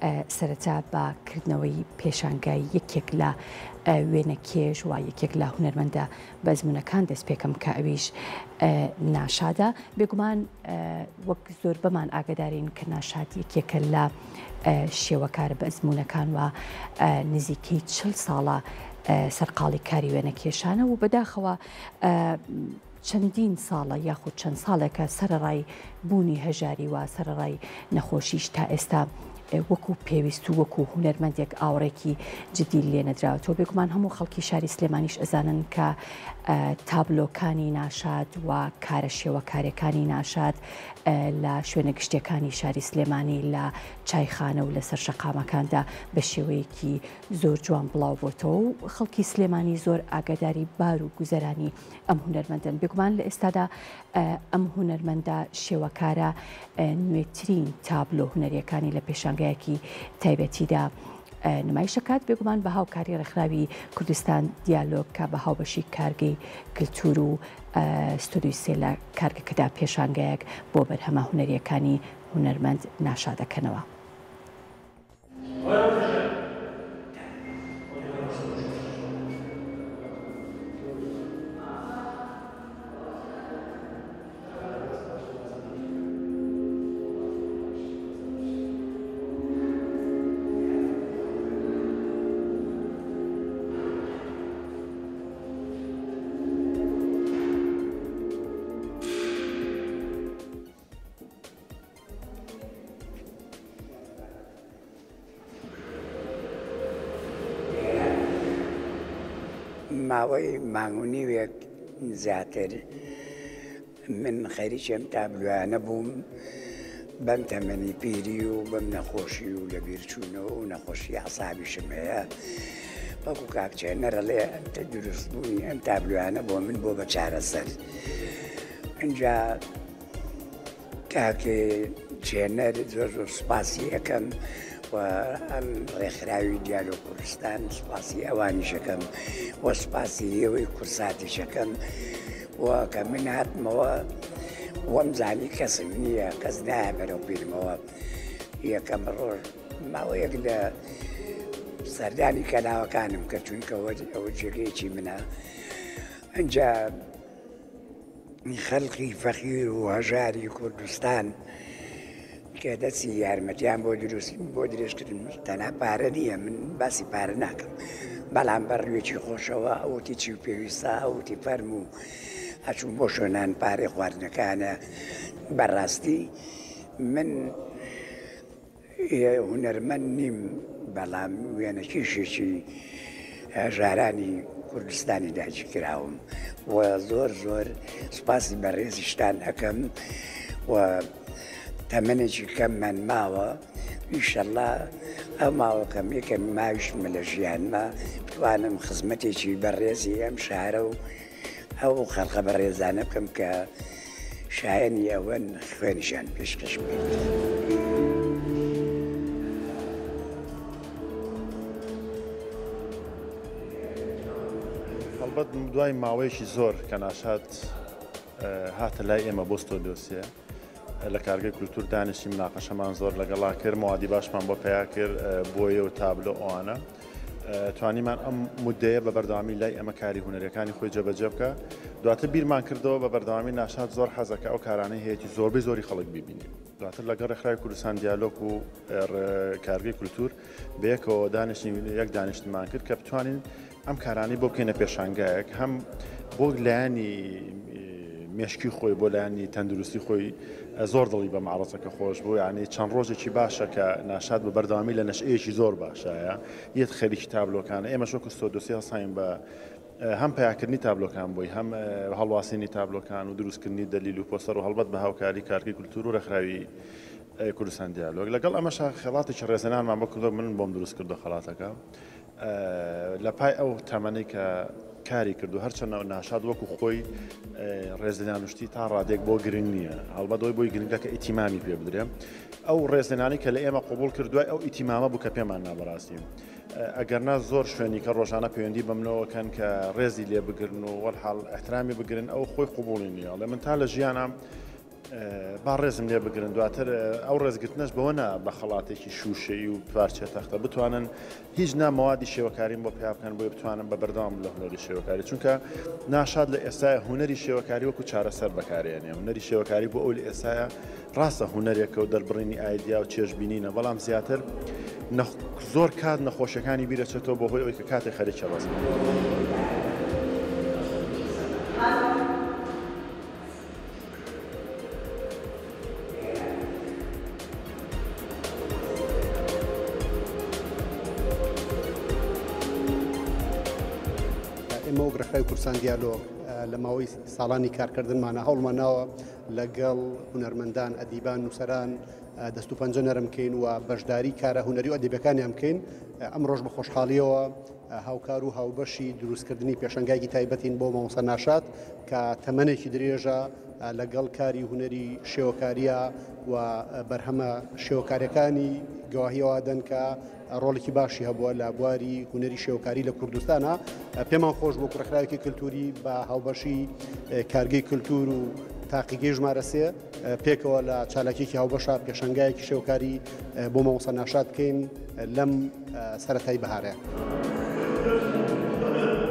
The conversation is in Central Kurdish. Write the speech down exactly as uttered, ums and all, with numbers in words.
سەرەتا بەکردنەوەی پێشانگای یەکێک لە وێنە کێژ و یەکێک لە هونەرمەندە بەزمونونەکان دەست پێکەم کە ئەویش ناشادە. بێگومان وەک زۆر بەمان ئاگدارین کە ناشاد یەکێکە لە شێوەکار بەزمونونەکان و نزیکەی چل ساڵە سەرقاڵی کاری وێنە کێشانە و بەداخەوە چەندین ساڵە یاخود چەند ساڵێکە سەرڕای بوونی هەژاری و سەرڕای نەخۆشیش تا ئێستا وەکو پێویست و وەکو هونەرمەندێک ئاوڕێکی جدی لێ نەدراوەوە. بێگومان هەموو خەڵکی شاری سلێمانیش ئەزانن کە تابلۆکانی ناشاد و کارە شێوەکارەکانی ناشاد لە شوێنە گشتەکانی شاری سلێمانی لە چایخانە و لەسەر شەقامەکاندا بە شێوەیەکی زۆر جوان بڵاو بۆتەوە و خەڵکی سلێمانی زۆر ئاگاداری بار و گوزەرانی ئەم هونەرمەندن. بێگومان لە ئێستادا ئەم هونەرمەندە شێوەکارە نوێترین تابلۆ هونەریەکانی لە پێشانگایەکی تایبەتیدا نمایشەکات. بێگومان بە هاوکاری ڕێکخراوی کوردستان دیالۆگ کە بە هاوبەشی کارگەی کلتور و ستودیۆی سێ لە کارگەکەدا پێشانگایەک بۆ بەرهەمە هونەریەکانی هونەرمەند ناشادەکەنەوە. ماوەی مانگونی وێک زیاتر من خەریکی ئەم تابلوانە بووم بەم تەمەنی پیری و بەم نەخۆشی و لە بیرچوونەوە و نەخۆشی عەسابیشم هەیە. وەکو کاکچێنەرەڵێ دروستبوونی ئەم تابلوانە بۆ من بۆ بە چارەسەر. اینجا کاکێ چێنەر زۆر زۆر سوپاسی یەکەم و ئەم ڕێکخراوی دیالۆگ کوردستان سوپاسی ئەوانیشەکەم وە سوپاسی ئێوەی کورساتیشەکەم و کە من هاتمەوە وەم زانی کەسم نییە، کەس نایە بەرەو بیرمەوە. یەکەم ڕۆژ ماوەیەک لە سەردانی کەلاوەکانم کە چونکە ئەوە جێگەیەکی منە. ئەنجا خەڵقی فەقیر و هەژاری کوردستان کە دەستی یارمەتیان بۆ دروست بۆ درێژکردن تەنها پارە نییە، من باسی پارە ناکەم، بەڵام بەڕوێکی خۆشەوە ئەوتی چی و پێویستە ئەوتی فەرم و ئەچوون بۆ شوێنان پارەی خواردنەکانە. بەڕاستی من هونەرمەند نیم، بەڵام وێنەکیشێکی هەژارانی کوردستانی داگیر کراوم و زۆر زۆر سوپاسی بەڕێزیشتان ئەەکەم و تەمەنێکی کەممان ماوە. ئینشەڵڵا ئەو ماوەکەم یەکەم ماویشمە لە ژیانمە بتوانم خزمەتێکی بەڕێزی ئەم شارە و ئەو خەڵقە بەڕێزانە بکەم کە شایەنی ئەوەن خوێنیشان پێشکەش بکەیت. هەڵبەت دوای ماوەیەکی زۆر کە ناشاد هاتە لای ئێمە بۆ ستۆدیۆسێ لە کارگەی کولتور دانیشتین، مناقەشەمان زۆر لەگەڵا کرد، موادی باشمان بۆ پیا کرد بۆیە و تابلۆ ئەوانە توانیمان ئەم مودەیە بە بەردەوامی لای ئەمە کاری هونەرەکانی خۆی جێبەجێ بکە. دواتر بیرمان کردەوە بە بەردەوامی ناشاد زۆر حەزەکە ئەو کارانەی هەیەی زۆربەی زۆری خەڵک ببینی. دواتر لەگەڵ ڕێکخراوی کوردستان دیالۆگ و کارگەی کولتور بەیەکەوە دانیشتین یەک دانیشتمان کرد کە بتوانین ئەم کارانی بۆ بکەینە پێشانگایەک، هەم بۆ لایانی مێشکی خۆی بۆ لایانی تەندروستی خۆی زۆر دڵی بە معڕەچەکە خۆش بوو. یعنی چەند ڕۆژێکی باشە کە ناشاد بە بەردەوامی لە نەشئەیەکی زۆر باشایە یەت خەریکی تابلۆکانە. ئێمە شۆک ستۆدیۆسی هەساین بە هەم پیاکردنی تابلۆکان بووی، هەم هەڵواسینی تابلۆکان و دروستکردنی دەلیل و پۆستەر و هەڵبەت بە هاوکاری کارگەی کولتور و ڕێکخراوی کوردستان دیالۆگ. لەگەڵ ئەمەش خێڵاتێکی ڕێزەنانمان بۆ کردو، من بۆم دروست کردو خەڵاتەکە لە پای ئەو تەمەنەی کە کاری کردو هەرچەندە ناشاد وەکو خۆی ڕێزلێنانشتی تا ڕادێک بۆ گرنگ نییە، هەڵبەتەوەی بۆی گرنگە کە ئیتیمامی پێ بدرێ. ئەو ڕێزلێنانی کە لە ئێمە قبول کردووای ئەو ئیتیمامە بوو کە پێمان نابەڕاستیم. ئەگەرنا زۆر شوێنی کە ڕۆژانە پەیوەندی بەمنەوەکەن کە ڕێزی لێ بگرن و وەرحاڵ ئەحترامی بگرن ئەو خۆی قبوڵی نییە. لە من تا لە ژیانم با ڕێزم لێ بگرن دواتر ئەو ڕێزگرتنەش بەوەنا بە خەڵاتێکی شوشەی و پارچە تەختە بتوانن هیچ نامەوادی شێوەکاریم بۆ پیا بکەن بۆی بتوانن بە بەردەوام لە هونەری شێوەکاری چونکە ناشاد لە ئێستای هونەری شێوەکاری وەکو چارەسەر بەکارێنێ هونەری شێوەکاری بۆ ئەو لە ئێستایە ڕاستە هونەرێکە و دەربڕینی ئایدیا و چێژبینینە بەڵام زیاتر زۆر کات نەخۆشیەکانی بیرەچێتەوە بۆ هۆی ئەوەی کە کاتێک خەریکە ڕاست ئێمە و گرەخای کورسان دیالۆ لە ماوەی ساڵانی کارکردنمانە هەوڵماناوە لەگەڵ هونەرمەندان ئەدیبان نووسەران دەست و پەنجە نەرم بکەین و بەشداری کارە هونەری و ئەدیبەکانیان بکەین ئەم ڕۆژ بە خۆشحاڵیەوە هاوکار و هاوبەشی دروستکردنی پێشەنگایکی تایبەتین بۆ مامۆستا ناشاد کە تەمەنێکی درێژە لەگەڵ کاری هونەری شێوەکاریە و بەرهەمە شێوەکاریەکانی گواهیەوادەن کە ڕۆڵێکی باشی هەبووە لە بواری هونەری شێوەکاری لە کوردستانە پێمان خۆش بۆ کوڕەخراوێکی کللتوری بە هاوبەشی کارگەی کللتور و تاقیگەی ژمارە سێ پێکەوە لە چالاکێکی هاوبەشە پێشەنگایەکی شێوەکاری بۆ مامۆستا ناشاد بکەین لەم سەرەتای بەهارەیە.